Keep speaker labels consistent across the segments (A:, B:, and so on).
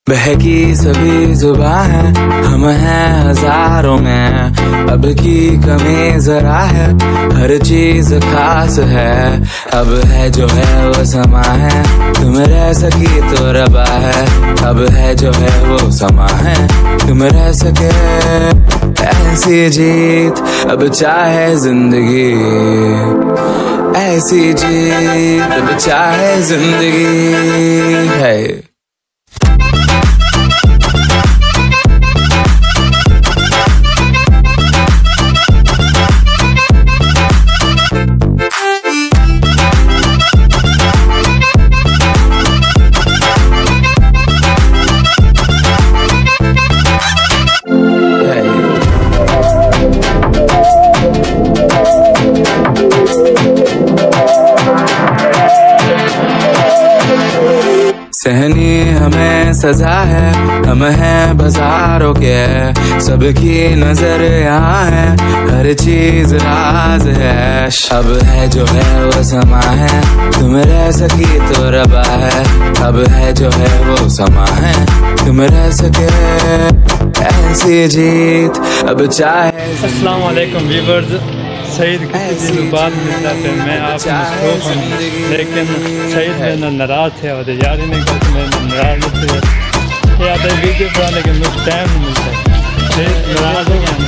A: बहकी सभी जुबान है, हम हैं हजारों में। अब की कमी जरा है, हर चीज खास है। अब है जो है वो समा है, तुम रह सकी तो रबा है। अब है जो है वो समा है, तुम रह सके ऐसी जीत। अब चाहे जिंदगी ऐसी जीत, अब चाहे जिंदगी है। सहनी हमें सजा है, हम हैं बाजारों के। सबकी नजर यहाँ है, हर चीज राज है। अब है जो है वो समा है, तुम रह सकी तो रबा है। अब है जो है वो समा है, तुम रह सके ऐसी जीत। अब चाहे
B: अस्सलाम वालेकुम व्यूअर्स। सईद किसी दिन बाद मिलता है, मैं आपको मसरूफ हूँ, लेकिन सईद मेरे ना नाराज़ थे और यारी ने कहा कि मैं नाराज़ नहीं थे। ये आता है वीडियो बनाने के मुझे टाइम नहीं मिलता है। सईद नाराज़ हो गया।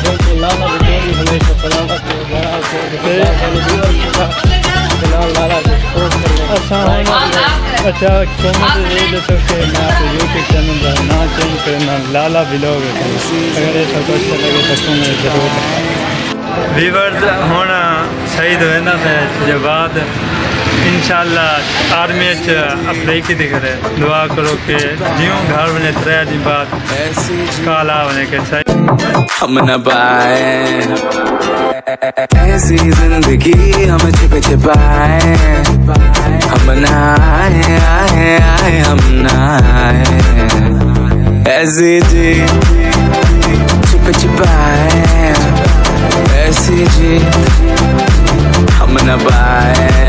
B: अच्छा कॉमेंट ये देते हो कि मैं आपको यूट्यूब चैनल का ना चेंज करना लाला व्लॉग है। अगर ऐसा कुछ अच्छा लगे तो कॉमेंट जरूर। व्यूअर्स होना शहीद होना था बाद इंशाल्लाह आर्मी अप्लाई की दिख रहे। दुआ करो कि जियों घर बने 3 दिन बाद काला होने के सही
A: हम न पाए ऐसी जिंदगी, हम छिप छिपाए। हम न आए आए आए, हम न आए ऐसी जी छिप छिपाए। ऐसी जीत हम न पाए।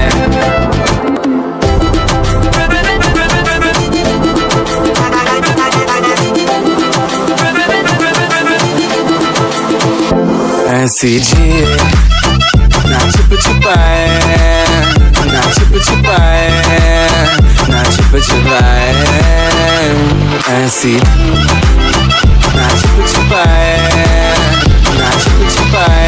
A: ऐसी जीत ना छिप छिपाए, ना छिप छिपाए, ना छिप छिपाए। ऐसी ना छिप छिपाए, ना छिप छिपाए।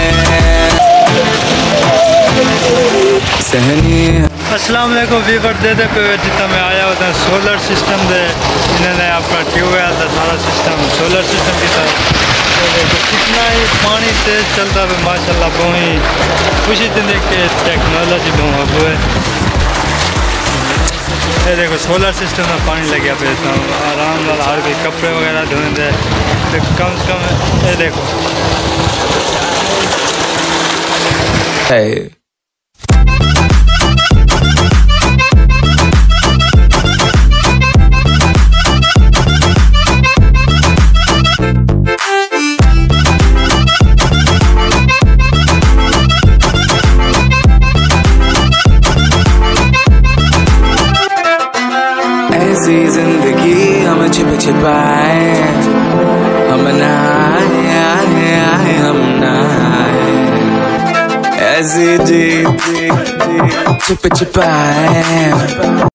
A: सहनी
B: अस्सलाम वालेकुम व्यूअर। दे जितना मैं आया होता है सोलर सिस्टम दे, इन्होंने अपना ट्यूबवेल का सारा सिस्टम सोलर सिस्टम की तरह। कितना ही पानी तेज चलता है माशाल्लाह। बहुत ही खुशी थी देख के टेक्नोलॉजी बहुत अब है। ये देखो सोलर सिस्टम में पानी लग गया पे आराम वाला, हर कोई कपड़े वगैरह धोने दे तो कम से कम। ये देखो
A: hey. ऐसी जिंदगी हम छिप छिपाए। हम ना आए आए आए, हम ना आए ऐसी जी छिप छिपाए।